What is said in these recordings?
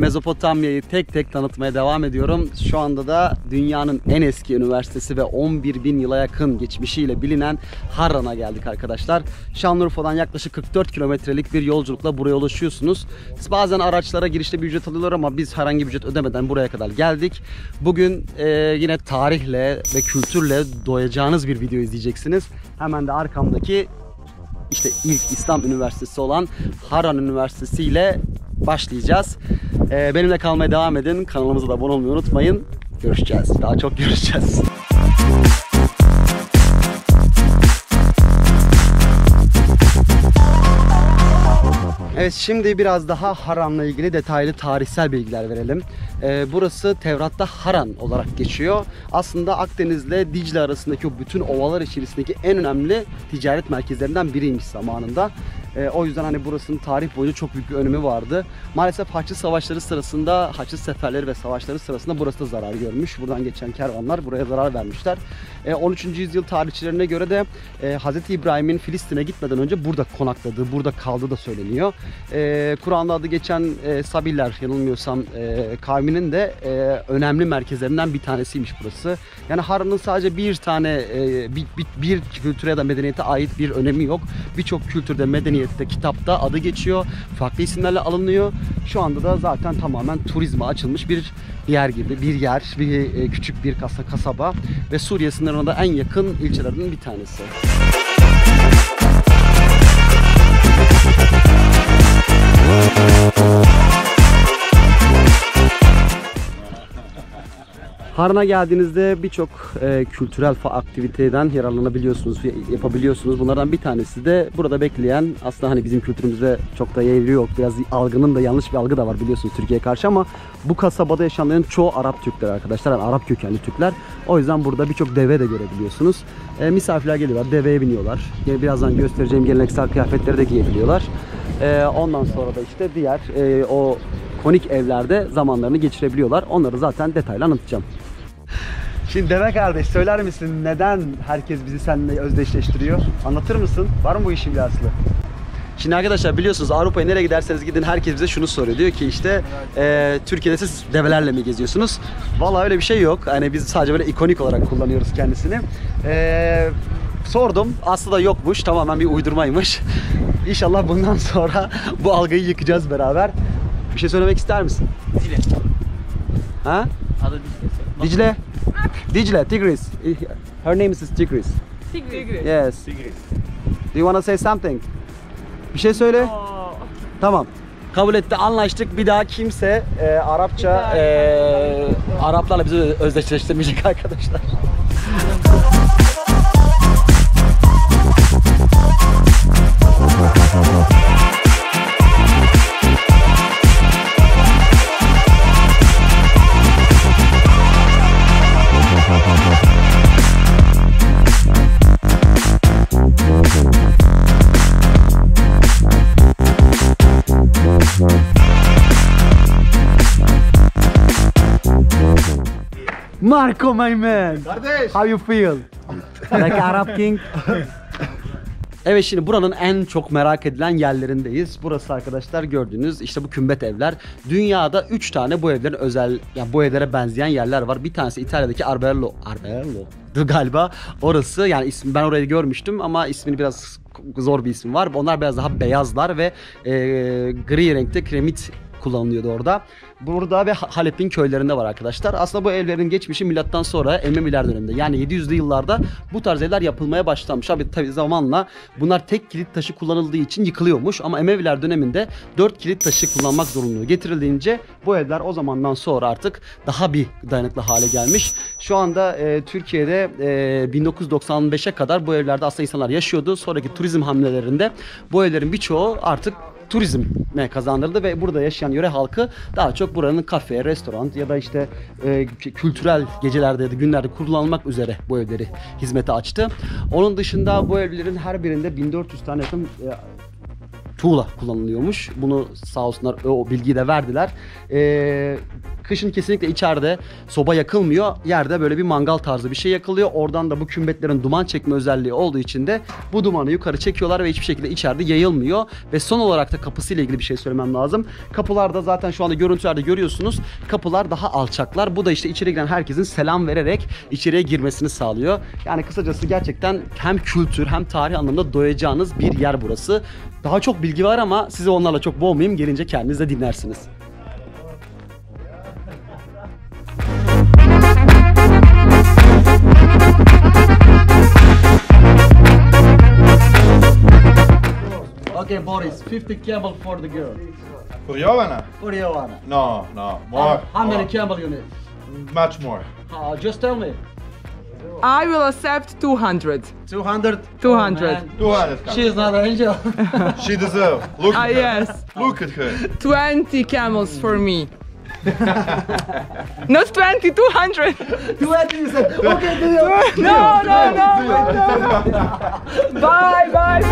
Mezopotamya'yı tek tek tanıtmaya devam ediyorum. Şu anda da dünyanın en eski üniversitesi ve 11.000 yıla yakın geçmişiyle bilinen Harran'a geldik arkadaşlar. Şanlıurfa'dan yaklaşık 44 kilometrelik bir yolculukla buraya ulaşıyorsunuz. Bazen araçlara girişte bir ücret alıyorlar ama biz herhangi bir ücret ödemeden buraya kadar geldik. Bugün yine tarihle ve kültürle doyacağınız bir video izleyeceksiniz. Hemen de arkamdaki İşte ilk İslam Üniversitesi olan Harran Üniversitesi ile başlayacağız. Benimle kalmaya devam edin. Kanalımıza da abone olmayı unutmayın. Görüşeceğiz. Daha çok görüşeceğiz. Evet, şimdi biraz daha Harran'la ilgili detaylı tarihsel bilgiler verelim. Burası Tevrat'ta Haran olarak geçiyor. Aslında Akdeniz'le Dicle arasındaki o bütün ovalar içerisindeki en önemli ticaret merkezlerinden biriymiş zamanında. O yüzden hani burasının tarih boyunca çok büyük bir önemi vardı. Maalesef Haçlı Savaşları sırasında, Haçlı seferleri ve savaşları sırasında burası da zarar görmüş. Buradan geçen kervanlar buraya zarar vermişler. 13. yüzyıl tarihçilerine göre de Hz. İbrahim'in Filistin'e gitmeden önce burada konakladığı, burada kaldığı da söyleniyor. Kur'an'da adı geçen Sabiller, yanılmıyorsam kavminin de önemli merkezlerinden bir tanesiymiş burası. Yani Harran'ın sadece bir tane bir kültüre ya da medeniyete ait bir önemi yok. Birçok kültürde, medeniyette, kitapta adı geçiyor. Farklı isimlerle alınıyor. Şu anda da zaten tamamen turizme açılmış bir yer gibi. Bir küçük bir kasaba ve Suriye sınırına da en yakın ilçelerden bir tanesi. Harran'a geldiğinizde birçok kültürel aktiviteden yararlanabiliyorsunuz, yapabiliyorsunuz. Bunlardan bir tanesi de burada bekleyen, aslında hani bizim kültürümüzde çok da yeri yok. Biraz algının da yanlış bir algı da var biliyorsunuz Türkiye'ye karşı, ama bu kasabada yaşayanların çoğu Arap Türkler arkadaşlar. Yani Arap kökenli Türkler. O yüzden burada birçok deve de görebiliyorsunuz. Misafirler geliyorlar, deveye biniyorlar. Birazdan göstereceğim geleneksel kıyafetleri de giyebiliyorlar. Ondan sonra da işte diğer o konik evlerde zamanlarını geçirebiliyorlar. Onları zaten detaylı anlatacağım. Şimdi deve kardeş, söyler misin neden herkes bizi seninle özdeşleştiriyor? Anlatır mısın? Var mı bu işin bir aslı? Şimdi arkadaşlar biliyorsunuz Avrupa'ya nereye giderseniz gidin herkes bize şunu soruyor. Diyor ki işte Türkiye'de siz develerle mi geziyorsunuz? Vallahi öyle bir şey yok. Hani biz sadece böyle ikonik olarak kullanıyoruz kendisini. Sordum. Aslında yokmuş. Tamamen bir uydurmaymış. İnşallah bundan sonra bu algıyı yıkacağız beraber. Bir şey söylemek ister misin? Dicle. Ha? Adı Dicle. Dicle. Dicle, Tigris. Her name is Tigris. Tigris. Yes. Tigris. Do you want to say something? Bir şey söyle. Oh. Tamam. Kabul etti, anlaştık. Bir daha kimse Arapça Araplarla bizi özdeşleştirmeyecek arkadaşlar. Marco, my man. Kardeş. How you feel? Like Arab King. Evet, şimdi buranın en çok merak edilen yerlerindeyiz. Burası arkadaşlar gördüğünüz işte bu kümbet evler. Dünyada 3 tane bu evlerin özel, yani bu evlere benzeyen yerler var. Bir tanesi İtalya'daki Arberlo galiba. Orası, yani ismi, ben orayı görmüştüm ama ismini biraz zor bir ismi var. Onlar biraz daha beyazlar ve gri renkte kremit kullanılıyordu orada. Burada ve Halep'in köylerinde var arkadaşlar. Aslında bu evlerin geçmişi milattan sonra Emeviler döneminde, yani 700'lü yıllarda bu tarz evler yapılmaya başlanmış. Abi tabii zamanla bunlar tek kilit taşı kullanıldığı için yıkılıyormuş, ama Emeviler döneminde 4 kilit taşı kullanmak zorunluluğu getirildiğince bu evler o zamandan sonra artık daha bir dayanıklı hale gelmiş. Şu anda Türkiye'de 1995'e kadar bu evlerde aslında insanlar yaşıyordu. Sonraki turizm hamlelerinde bu evlerin birçoğu artık turizme kazandırdı ve burada yaşayan yöre halkı daha çok buranın kafe, restoran ya da işte kültürel gecelerde ya da günlerde kullanılmak üzere bu evleri hizmete açtı. Onun dışında bu evlerin her birinde 1400 tane yakın tuğla kullanılıyormuş. Bunu sağ olsunlar o bilgiyi de verdiler. Kışın kesinlikle içeride soba yakılmıyor. Yerde böyle bir mangal tarzı bir şey yakılıyor. Oradan da bu kümbetlerin duman çekme özelliği olduğu için de bu dumanı yukarı çekiyorlar ve hiçbir şekilde içeride yayılmıyor. Ve son olarak da kapısıyla ilgili bir şey söylemem lazım. Kapılarda zaten şu anda görüntülerde görüyorsunuz. Kapılar daha alçaklar. Bu da işte içeri giren herkesin selam vererek içeriye girmesini sağlıyor. Yani kısacası gerçekten hem kültür hem tarih anlamında doyacağınız bir yer burası. Daha çok bilgi var ama sizi onlarla çok boğmayayım. Gelince kendiniz de dinlersiniz. Okay, Boris, 50 camel for the girl. For Joanna? For Joanna. No, more. How many more. camel you need? Much more. Just tell me. I will accept 200. 200? 200. 200. She is not an angel. She deserves. Look at her. Yes. Look at her. 20 camels for me. Not 20, 200. 20 you said. Okay, do you? No. Bye.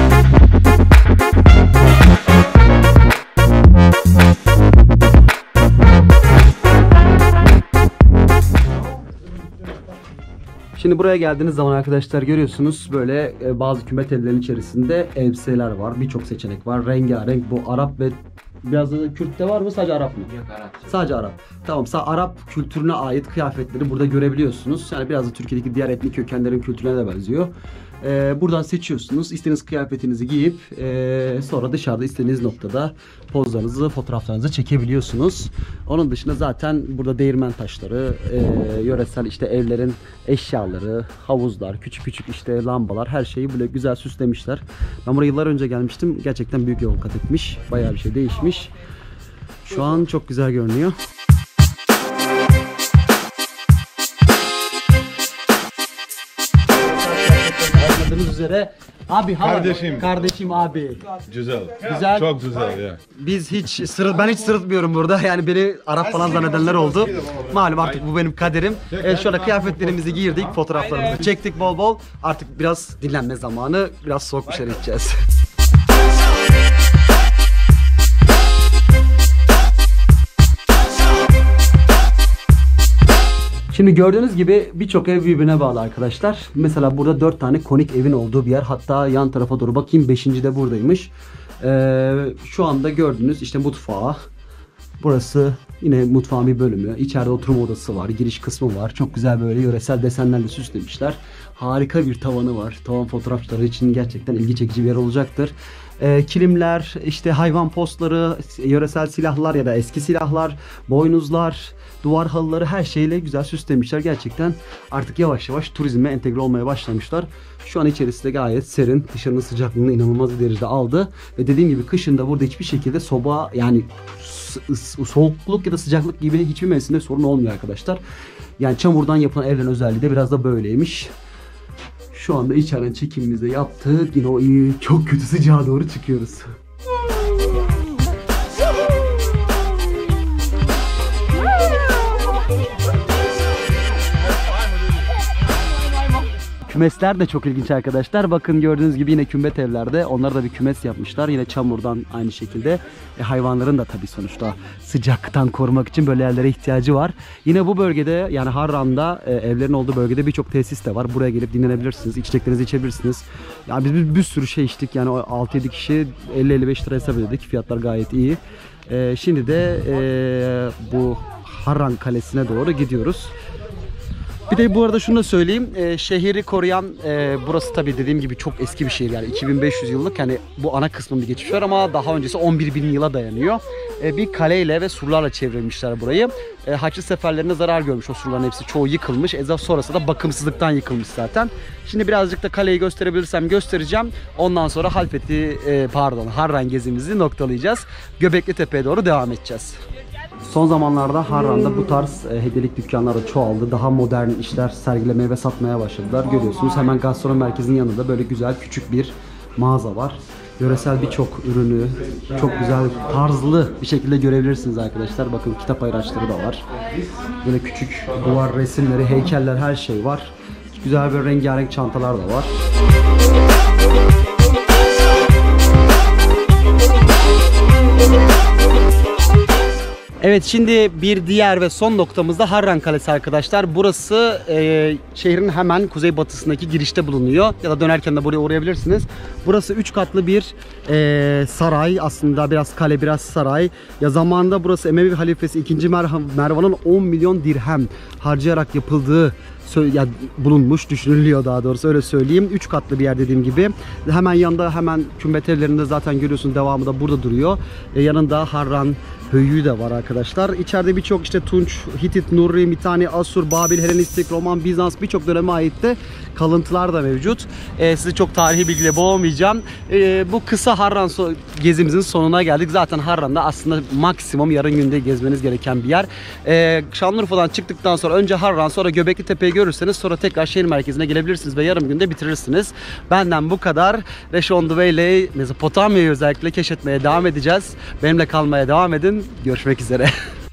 Şimdi buraya geldiğiniz zaman arkadaşlar görüyorsunuz böyle bazı kümbet evlerinin içerisinde elbiseler var. Birçok seçenek var. Rengarenk bu Arap ve biraz da Kürt'te var mı? Sadece Arap mı? Yok, Arap. Sadece Arap. Tamam, Arap kültürüne ait kıyafetleri burada görebiliyorsunuz. Yani biraz da Türkiye'deki diğer etnik kökenlerin kültürüne de benziyor. Buradan seçiyorsunuz. İstediğiniz kıyafetinizi giyip sonra dışarıda istediğiniz noktada pozlarınızı, fotoğraflarınızı çekebiliyorsunuz. Onun dışında zaten burada değirmen taşları, yöresel işte evlerin eşyaları, havuzlar, küçük işte lambalar, her şeyi böyle güzel süslemişler. Ben buraya yıllar önce gelmiştim. Gerçekten büyük yol kat etmiş. Bayağı bir şey değişmiş. Şu an çok güzel görünüyor. Anladığınız üzere abi kardeşim abi. Güzel. Güzel. Çok güzel ya. Biz ben hiç sırıtmıyorum burada. Yani beni Arap falan zannedenler oldu. Malum artık bu benim kaderim. Evet, şu anda kıyafetlerimizi giyirdik, fotoğraflarımızı çektik bol bol. Artık biraz dinlenme zamanı, biraz soğuk bir şeyler içeceğiz. Şimdi gördüğünüz gibi birçok ev birbirine bağlı arkadaşlar. Mesela burada 4 tane konik evin olduğu bir yer. Hatta yan tarafa doğru bakayım 5. de buradaymış. Şu anda gördüğünüz işte mutfağı. Burası yine mutfağın bir bölümü. İçeride oturma odası var. Giriş kısmı var. Çok güzel böyle yöresel desenlerle süslemişler. Harika bir tavanı var. Tavan fotoğrafçıları için gerçekten ilgi çekici bir yer olacaktır. Kilimler, işte hayvan postları, yöresel silahlar ya da eski silahlar, boynuzlar, duvar halıları, her şeyle güzel süslemişler. Gerçekten artık yavaş yavaş turizme entegre olmaya başlamışlar. Şu an içerisi de gayet serin. Dışarının sıcaklığını inanılmaz bir derecede aldı. Ve dediğim gibi kışın da burada hiçbir şekilde soba, yani soğukluk ya da sıcaklık gibi hiçbir mevsimde sorun olmuyor arkadaşlar. Yani çamurdan yapılan evlerin özelliği de biraz da böyleymiş. Şu anda içeriden çekimimizi yaptık. Yine o çok kötü sıcağa doğru çıkıyoruz. Kümesler de çok ilginç arkadaşlar. Bakın gördüğünüz gibi yine kümbet evlerde. Onlar da bir kümes yapmışlar. Yine çamurdan aynı şekilde. Hayvanların da tabii sonuçta sıcaktan korumak için böyle yerlere ihtiyacı var. Yine bu bölgede, yani Harran'da evlerin olduğu bölgede birçok tesis de var. Buraya gelip dinlenebilirsiniz. İçeceklerinizi içebilirsiniz. Yani biz bir sürü şey içtik. Yani 6-7 kişi 50-55 lira hesap ödedik. Fiyatlar gayet iyi. Şimdi de bu Harran Kalesi'ne doğru gidiyoruz. Bir de bu arada şunu da söyleyeyim, şehri koruyan, burası tabii dediğim gibi çok eski bir şehir, yani 2500 yıllık, yani bu ana kısmın bir geçmiş var ama daha öncesi 11.000 yıla dayanıyor. Bir kaleyle ve surlarla çevrilmişler burayı. Haçlı seferlerine zarar görmüş o surların hepsi, çoğu yıkılmış. Sonrası da bakımsızlıktan yıkılmış zaten. Şimdi birazcık da kaleyi gösterebilirsem göstereceğim. Ondan sonra Harran gezimizi noktalayacağız. Göbekli Tepe'ye doğru devam edeceğiz. Son zamanlarda Harran'da bu tarz hediyelik dükkanları çoğaldı. Daha modern işler sergilemeye ve satmaya başladılar. Görüyorsunuz hemen gastronomi merkezinin yanında böyle güzel küçük bir mağaza var. Yöresel birçok ürünü çok güzel, tarzlı bir şekilde görebilirsiniz arkadaşlar. Bakın kitap ayraçları da var. Böyle küçük duvar resimleri, heykeller, her şey var. Güzel bir rengarenk çantalar da var. Evet, şimdi bir diğer ve son noktamızda Harran Kalesi arkadaşlar. Burası şehrin hemen kuzeybatısındaki girişte bulunuyor. Ya da dönerken de buraya uğrayabilirsiniz. Burası 3 katlı bir saray. Aslında biraz kale, biraz saray. Ya zamanında burası Emevi halifesi 2. Mervan'ın 10 milyon dirhem harcayarak yapıldığı bulunmuş, düşünülüyor daha doğrusu, öyle söyleyeyim. 3 katlı bir yer dediğim gibi. Hemen yanında, hemen kümbet evlerinde zaten görüyorsun, devamı da burada duruyor. Yanında Harran Höyüğü de var arkadaşlar. İçeride birçok işte Tunç, Hitit, Nurri, Mitani, Asur, Babil, Helenistik, Roman, Bizans birçok döneme ait de kalıntılar da mevcut. Sizi çok tarihi bilgiyle boğmayacağım. Bu kısa Harran gezimizin sonuna geldik. Zaten Harran'da aslında maksimum yarın günde gezmeniz gereken bir yer. Şanlıurfa'dan çıktıktan sonra önce Harran, sonra Göbekli Tepe'yi görürseniz sonra tekrar şehir merkezine gelebilirsiniz ve yarım günde bitirirsiniz. Benden bu kadar. Reş on the Way ile Mezopotamya'yı özellikle keşfetmeye devam edeceğiz. Benimle kalmaya devam edin. Görüşmek üzere.